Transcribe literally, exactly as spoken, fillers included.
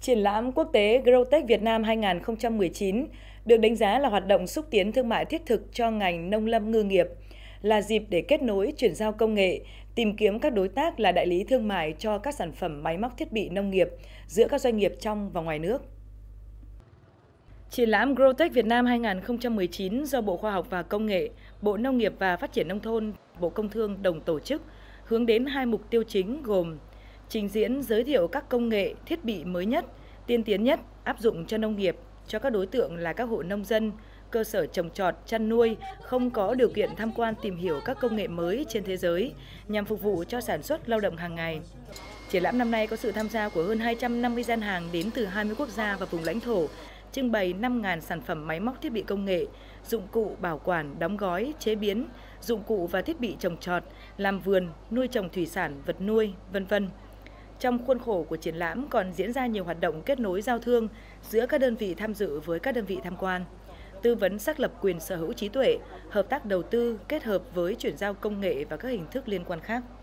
Triển lãm quốc tế Growtech Việt Nam hai không một chín được đánh giá là hoạt động xúc tiến thương mại thiết thực cho ngành nông lâm ngư nghiệp, là dịp để kết nối, chuyển giao công nghệ, tìm kiếm các đối tác là đại lý thương mại cho các sản phẩm máy móc thiết bị nông nghiệp giữa các doanh nghiệp trong và ngoài nước. Triển lãm Growtech Việt Nam hai không một chín do Bộ Khoa học và Công nghệ, Bộ Nông nghiệp và Phát triển Nông thôn, Bộ Công Thương đồng tổ chức, hướng đến hai mục tiêu chính gồm trình diễn giới thiệu các công nghệ, thiết bị mới nhất, tiên tiến nhất áp dụng cho nông nghiệp, cho các đối tượng là các hộ nông dân, cơ sở trồng trọt, chăn nuôi không có điều kiện tham quan tìm hiểu các công nghệ mới trên thế giới nhằm phục vụ cho sản xuất lao động hàng ngày. Triển lãm năm nay có sự tham gia của hơn hai trăm năm mươi gian hàng đến từ hai mươi quốc gia và vùng lãnh thổ, trưng bày năm nghìn sản phẩm máy móc thiết bị công nghệ, dụng cụ bảo quản, đóng gói, chế biến, dụng cụ và thiết bị trồng trọt, làm vườn, nuôi trồng thủy sản, vật nuôi, vân vân. Trong khuôn khổ của triển lãm còn diễn ra nhiều hoạt động kết nối giao thương giữa các đơn vị tham dự với các đơn vị tham quan, tư vấn xác lập quyền sở hữu trí tuệ, hợp tác đầu tư kết hợp với chuyển giao công nghệ và các hình thức liên quan khác.